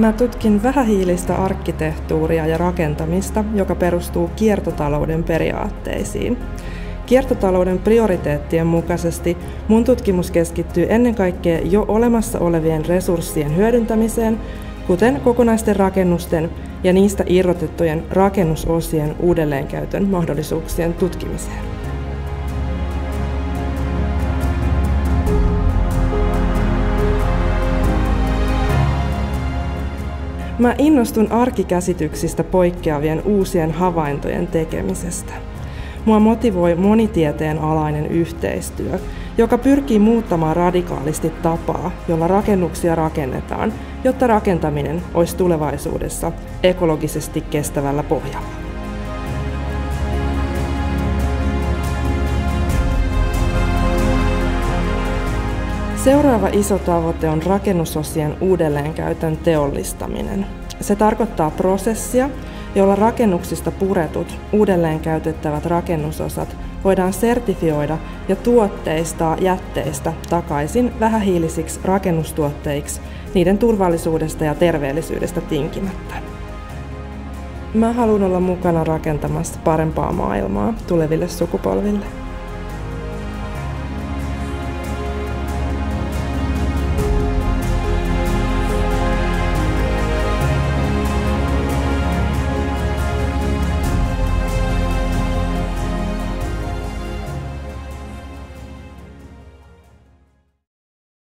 Mä tutkin vähähiilistä arkkitehtuuria ja rakentamista, joka perustuu kiertotalouden periaatteisiin. Kiertotalouden prioriteettien mukaisesti mun tutkimus keskittyy ennen kaikkea jo olemassa olevien resurssien hyödyntämiseen, kuten kokonaisten rakennusten ja niistä irrotettujen rakennusosien uudelleenkäytön mahdollisuuksien tutkimiseen. Mä innostun arkikäsityksistä poikkeavien uusien havaintojen tekemisestä. Mua motivoi monitieteen alainen yhteistyö, joka pyrkii muuttamaan radikaalisti tapaa, jolla rakennuksia rakennetaan, jotta rakentaminen olisi tulevaisuudessa ekologisesti kestävällä pohjalla. Seuraava iso tavoite on rakennusosien uudelleenkäytön teollistaminen. Se tarkoittaa prosessia, jolla rakennuksista puretut, uudelleenkäytettävät rakennusosat voidaan sertifioida ja tuotteistaa jätteistä takaisin vähähiilisiksi rakennustuotteiksi niiden turvallisuudesta ja terveellisyydestä tinkimättä. Mä haluan olla mukana rakentamassa parempaa maailmaa tuleville sukupolville.